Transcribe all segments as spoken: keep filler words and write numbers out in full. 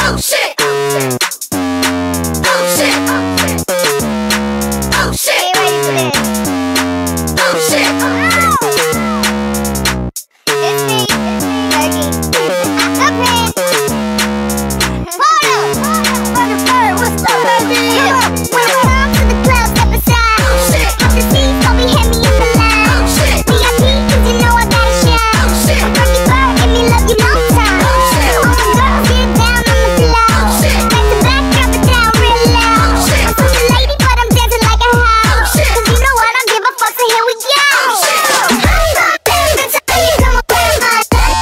Oh shit. Oh shit. Oh shit. Are you ready for this? Oh shit. It's me. Fergie. I'm in. Hold up. Brother Bird, what's up, baby? When I come to the club, step aside. Oh shit. Off the seats, don't be hit me in the line. Oh shit. V I P, cause you know I gotta shine. Oh shit. I'm Fergie Bird, give me love you long time. Oh shit. All the girls get down on the floor. Oh shit. Back to back, drop it down real loud. Oh shit. I'm such a lady, but I'm dancing like a house. Oh shit. Cause you know I don't give a fuck, so here we go. Oh shit. I'm gonna dance until you come around my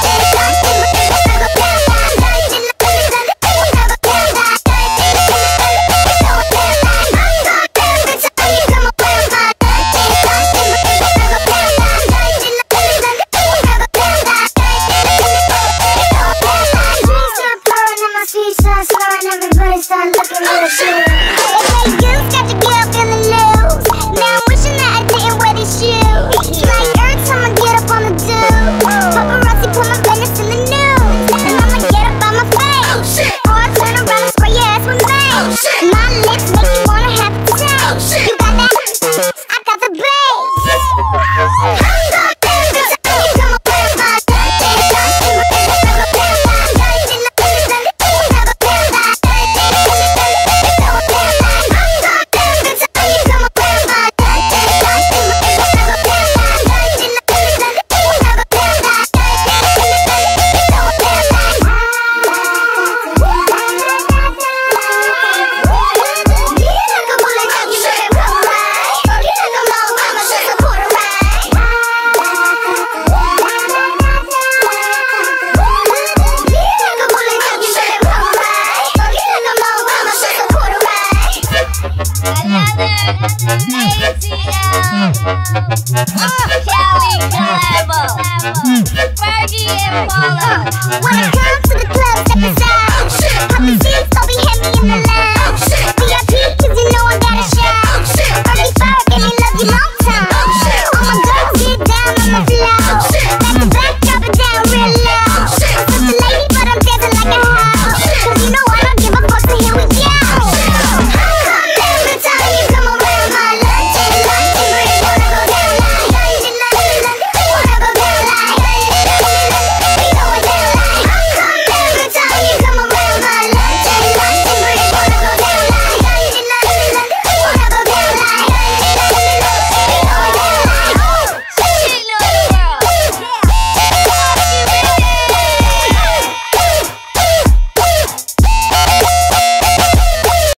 everybody start looking at the shoes. Hey, you got your girl feeling loose. Now I'm wishing that I didn't wear these shoes. Like every time I get up on the do, paparazzi put my business in the news. And I'ma get up on my face. Oh shit. Or I turn around and spray your ass with me. Oh shit. My lips make you wanna have to taste. Oh shit. You got that? I got the bass. I'm gonna dance until you come around my Fergie and Paula. When I come to the club, step aside.